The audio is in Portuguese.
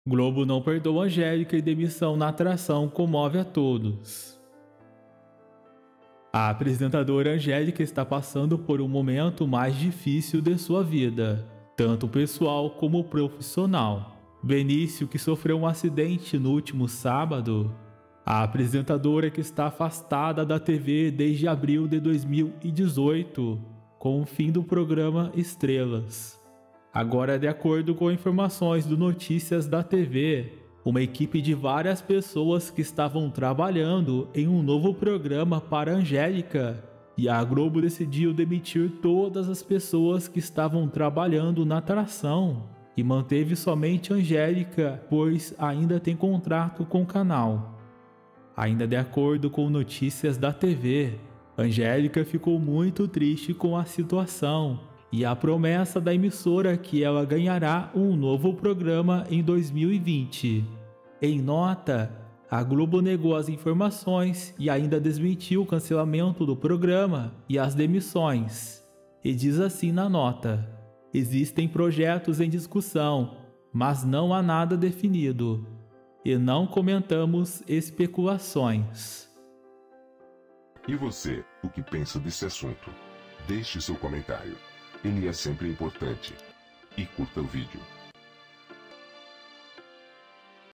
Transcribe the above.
Globo não perdoa Angélica e demissão na atração comove a todos. A apresentadora Angélica está passando por um momento mais difícil de sua vida, tanto pessoal como profissional. Benício, que sofreu um acidente no último sábado, a apresentadora que está afastada da TV desde abril de 2018, com o fim do programa Estrelas. Agora, de acordo com informações do Notícias da TV, uma equipe de várias pessoas que estavam trabalhando em um novo programa para Angélica, e a Globo decidiu demitir todas as pessoas que estavam trabalhando na atração e manteve somente Angélica, pois ainda tem contrato com o canal. Ainda de acordo com Notícias da TV, Angélica ficou muito triste com a situação e a promessa da emissora que ela ganhará um novo programa em 2020. Em nota, a Globo negou as informações e ainda desmentiu o cancelamento do programa e as demissões. E diz assim na nota: existem projetos em discussão, mas não há nada definido. E não comentamos especulações. E você, o que pensa desse assunto? Deixe seu comentário. Ele é sempre importante. E curta o vídeo.